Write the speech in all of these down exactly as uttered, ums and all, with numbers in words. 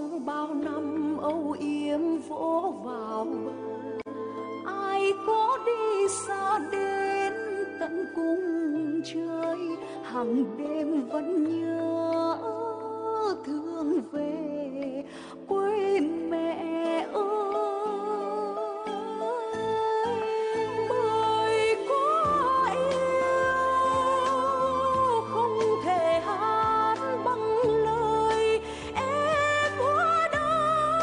sông bao năm âu yếm vỗ vào bờ. Ai có đi xa đến tận cung trời, hàng đêm vẫn nhớ thương về quê mẹ ơi. Bởi có yêu không thể hát bằng lời, em hóa đó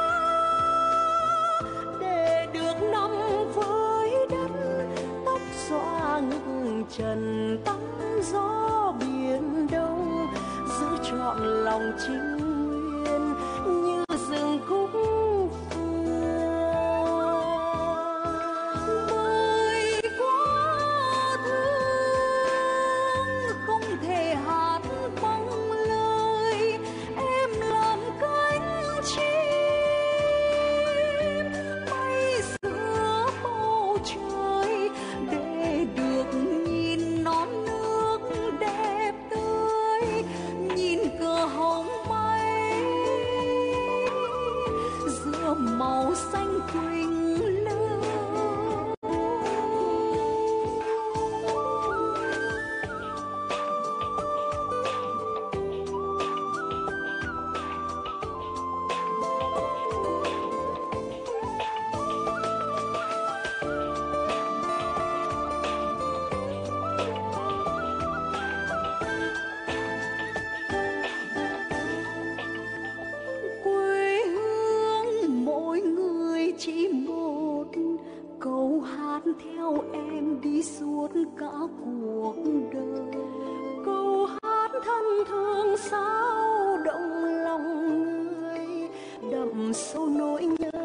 để được nằm với đất, tóc xõa ngừng trần tắm gió biển đông, giữ trọn lòng chính nguyên như rừng khúc bởi quá thương không thể hát bằng lời, em làm cánh chim bay giữa bầu trời để được nhìn non nước đẹp tươi, nhìn cờ hồng bay giữa màu xanh quỳnh lưu. Quê hương mỗi người chỉ một câu hát theo em đi suốt cả cuộc đời, câu hát thân thương sao động lòng người, đậm sâu nỗi nhớ